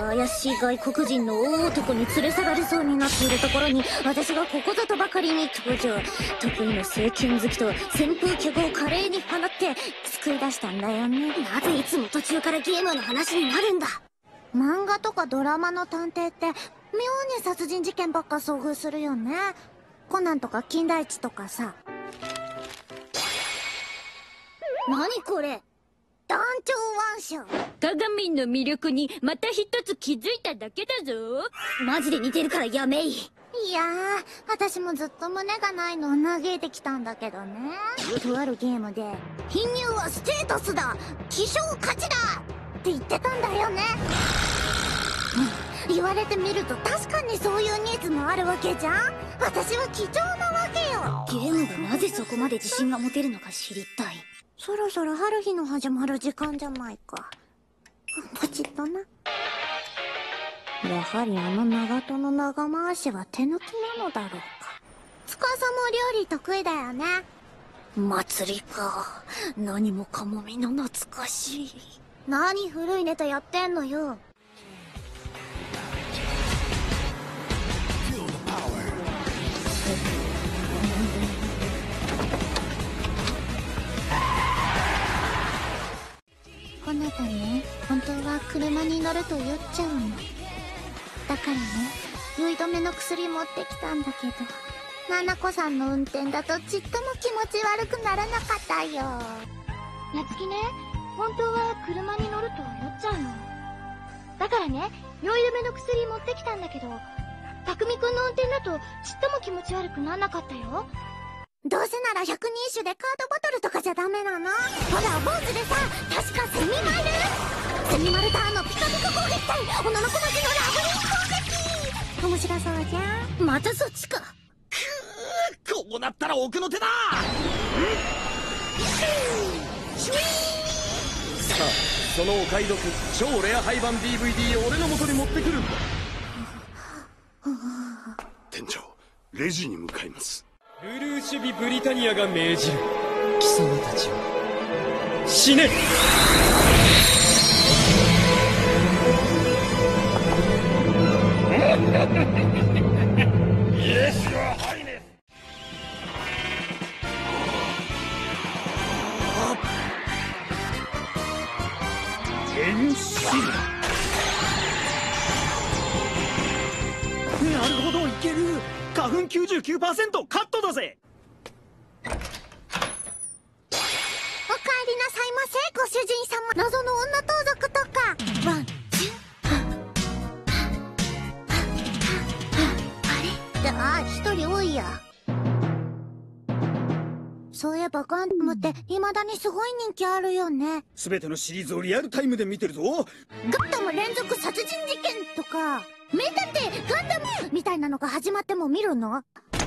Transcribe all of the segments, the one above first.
怪しい外国人の大男に連れ去られそうになっているところに、私がここぞとばかりに登場。得意の政権好きと旋風脚を華麗に放って救い出したんだよね。なぜいつも途中からゲームの話になるんだ。漫画とかドラマの探偵って妙に殺人事件ばっか遭遇するよね。コナンとか金田一とかさ。何これ、団長腕章。 鏡の魅力にまた一つ気づいただけだぞ。 マジで似てるからやめい。いやー、私もずっと胸がないのを嘆いてきたんだけどね。とあるゲームで貧乳はステータスだ、希少価値だって言ってたんだよね。言われてみると確かにそういうニーズもあるわけじゃん。私は貴重なわけよ。ゲームがなぜそこまで自信が持てるのか知りたい。そろそろ春日の始まる時間じゃないか。ポチッとな。やはりあの長門の長回しは手抜きなのだろうか。司も料理得意だよね。祭りか。何もかもみの懐かしい。何古いネタやってんのよ。こなたね、本当は車に乗ると酔っちゃうの。だからね、酔い止めの薬持ってきたんだけど、ななこさんの運転だとちっとも気持ち悪くならなかったよ。 なつきね、本当は車に乗ると酔っちゃうの。だからね、酔い止めの薬持ってきたんだけど、たくみくんの運転だとちっとも気持ち悪くならなかったよ。 どうせなら百人一首でカードバトルとかじゃダメなの？ほら、坊主でさ、確かセミマルターのピカピカ攻撃隊、女の子たちのラブリー攻撃。面白そうじゃん。またそっちか。 こうなったら奥の手だ。さあ、そのお買い得超レア廃盤 DVD を俺の元に持ってくるんだ。 店長、レジに向かいます。 ブルーシュビブリタニアが命じる。貴様たちは死ね。イエスよハイネス。変身。なるほど、いける。花粉 99% カットだぜ。 おかえりなさいませ、ご主人様。謎の女盗賊とか。ワン、ツー。あれ？一人多いや。そういえばガンダムって未だにすごい人気あるよね。 全てのシリーズをリアルタイムで見てるぞ。 ガンダム連続殺人事件とか、名探偵ガンダムみたいなのが始まっても見るの？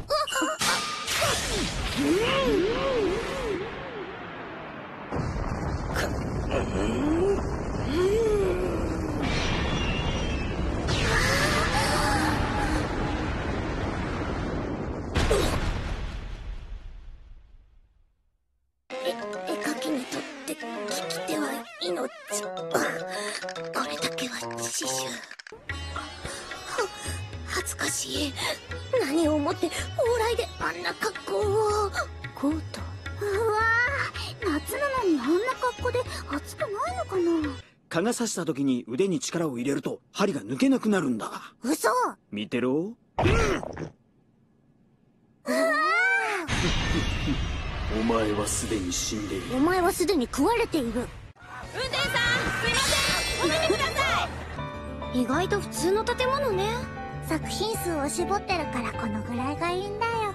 絵描きにとって利き手は命。これだけは死守。恥ずかしい。何を思って往来であんな格好を。コート。うわぁ、夏なのにあんな格好で暑くないのかな。 蚊が刺した時に腕に力を入れると針が抜けなくなるんだ。 嘘。 見てろ。お前はすでに死んでいる。 お前はすでに食われている。 運転手さん、すいません、止めてください。 意外と普通の建物ね。作品数を絞ってるからこのぐらいがいいんだよ。